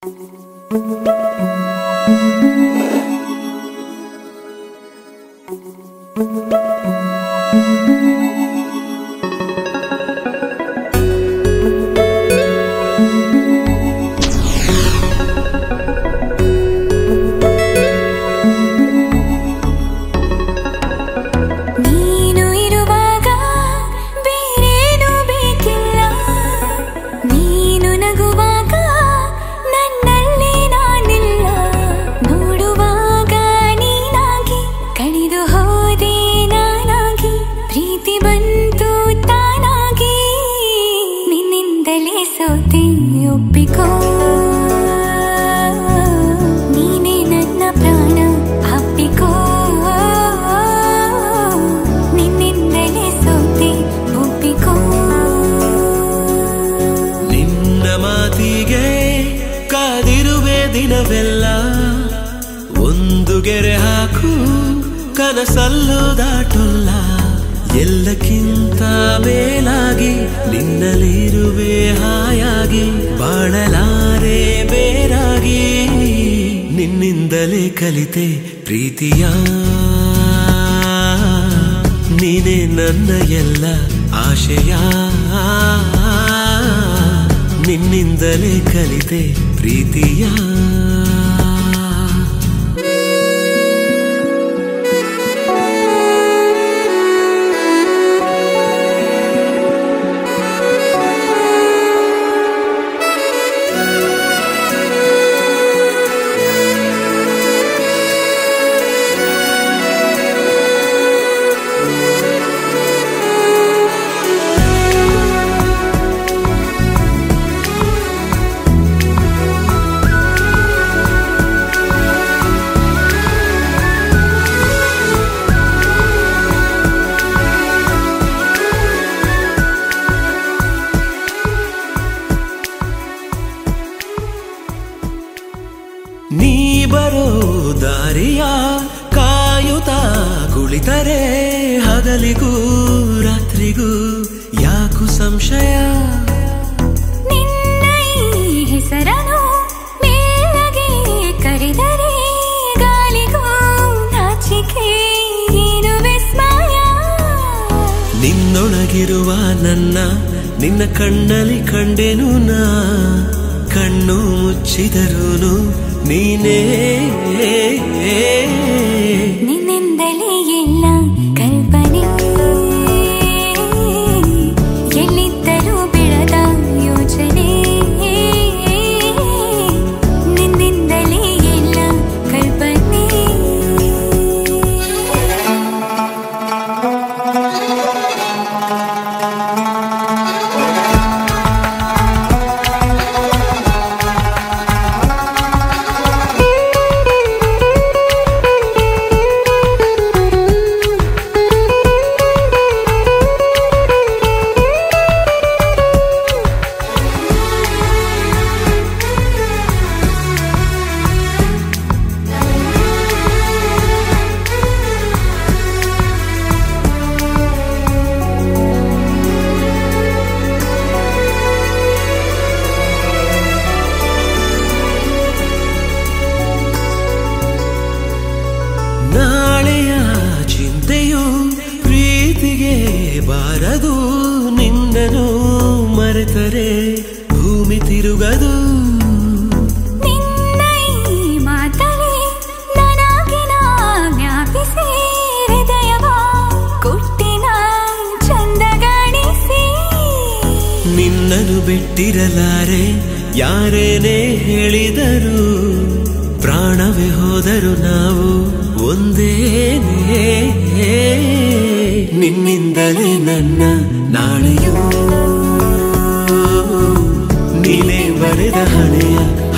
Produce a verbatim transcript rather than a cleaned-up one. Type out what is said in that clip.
ಕನಸಲ್ಲು ದಾಟುಲ್ಲ ಎಲ್ಲಕ್ಕಿಂತ ಮೇಲಾಗಿ ನಿನ್ನಲಿರುವೆ ಹಾಯಾಗಿ ಬಾಳಲಾರೆ ಬೇರಾಗಿ ನಿನ್ನಿಂದಲೇ ಕಲಿತೆ ಪ್ರೀತಿಯ ನೀನೇ ನನ್ನ ಎಲ್ಲ ಆಶಯ ನಿನ್ನಿಂದಲೇ ಕಲಿತೆ ಪ್ರೀತಿಯ ನೀ ಬರೋ ದಾರಿಯ ಕಾಯುತ್ತಾ ಕುಳಿತರೆ ಹಗಲಿಗೂ ರಾತ್ರಿಗೂ ಯಾಕು ಸಂಶಯ ನಿನ್ನ ಈ ಹೆಸರನ್ನು ಮೇಲಗೆ ಕರೆದರೆ ಗಾಳಿಗೂ ನಾಚಿಕೆ ಏನು ವಿಸ್ಮಯ ನಿನ್ನೊಳಗಿರುವ ನನ್ನ ನಿನ್ನ ಕಣ್ಣಲ್ಲಿ ಕಂಡೆನು ನಾ ಕಣ್ಣು ಮುಚ್ಚಿದರೂನು ನೀನೇ ನಿನ್ನಿಂದಲೇ ಎಲ್ಲ ಕಲ್ಪನೆ ಎಲ್ಲಿದ್ದರೂ ಬೆಳೆದ ಯೋಚನೆ ನಿನ್ನಿಂದಲೇ ಎಲ್ಲ ಕಲ್ಪನೆ ನಾಳೆಯ ಚಿಂತೆಯು ಪ್ರೀತಿಗೆ ಬಾರದು ನಿನ್ನನು ಮರೆತರೆ ಭೂಮಿ ತಿರುಗದು ನಿನ್ನ ಈ ಮಾತಲಿ ನನಗಿನ ಜ್ಞಾಪಿಸಿ ಹೃದಯವ ಕೊಟ್ಟಿನ ಚಂದಗಾಣಿಸಿ ನಿನ್ನನು ಬಿಟ್ಟಿರಲಾರೆ ಯಾರೇನೇ ಹೇಳಿದರು ಪ್ರಾಣವೇ ಹೋದರು ನಾವು ಒಂದೇನೇ ನಿನ್ನಿಂದಲೇ ನನ್ನ ನಾಳೆಯೂ ನೀನೇ ಬರೆದ ಹಣೆಯ